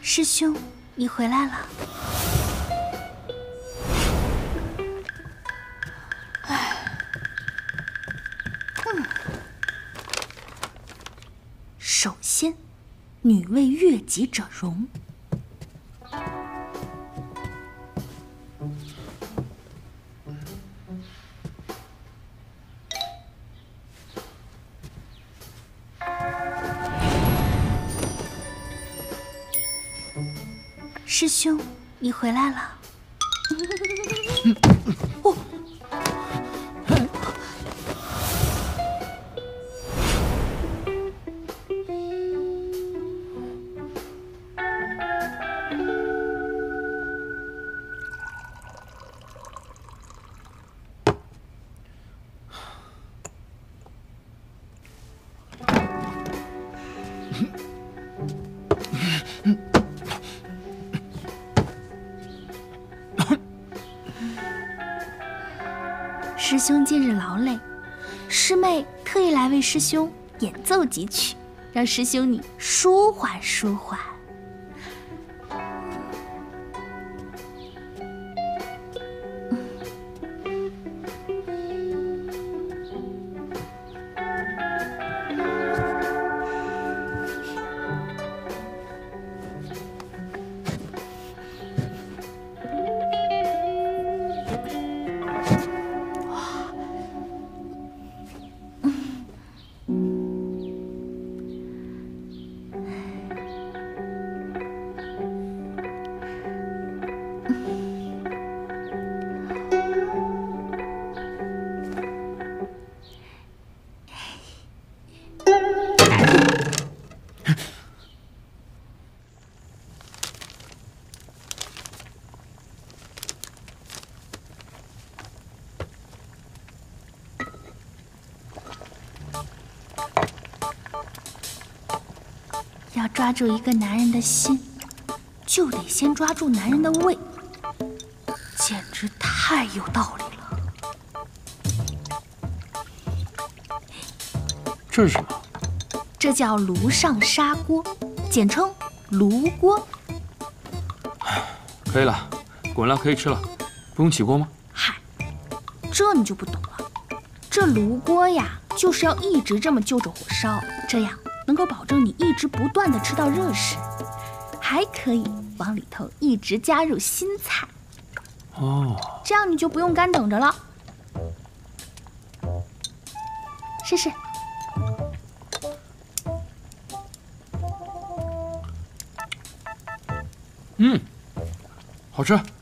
师兄，你回来了。首先，女为悦己者容。师兄，你回来了。哦，师兄近日劳累，师妹特意来为师兄演奏几曲，让师兄你舒缓舒缓。要抓住一个男人的心，就得先抓住男人的胃，简直太有道理了。 这是什么？ 这叫炉上砂锅，简称炉锅。 可以了，滚了，可以吃了，不用起锅吗？ 嗨，这你就不懂了。这炉锅呀，就是要一直这么就着火烧，这样能够保证你一直不断的吃到热食，还可以往里头一直加入新菜。 哦， 这样你就不用干等着了。试试。 好吃。